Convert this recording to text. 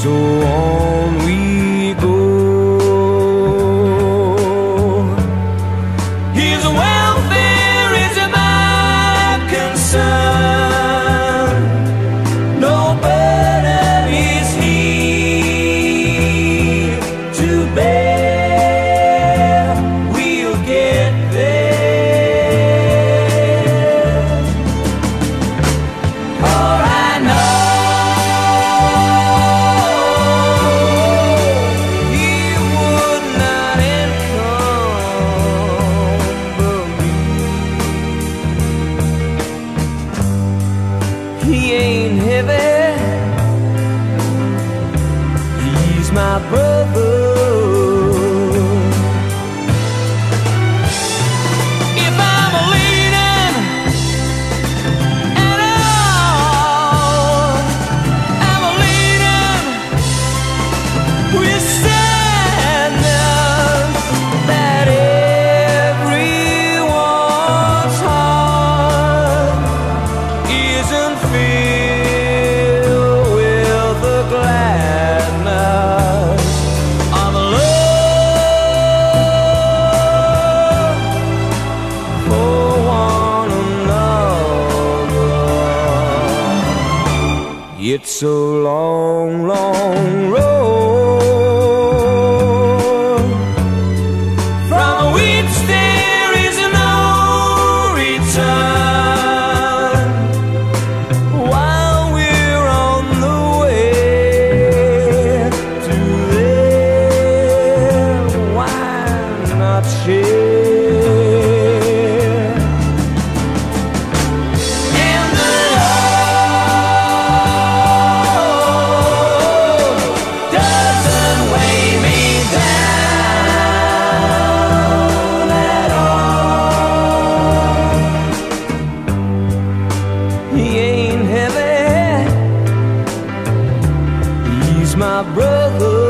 So on we go. His welfare is my concern. No burden is he to bear. We'll get there. For I know he would not encumber me. He ain't heavy, he's my brother. If I'm leaning at all, I'm leaning with sadness that everyone's heart isn't filled with the gladness of love for one another. It's a long, long road from which there is no return. While we're on the way to there, why not share? And the Lord doesn't weigh me down at all. He ain't heavy, he's my brother.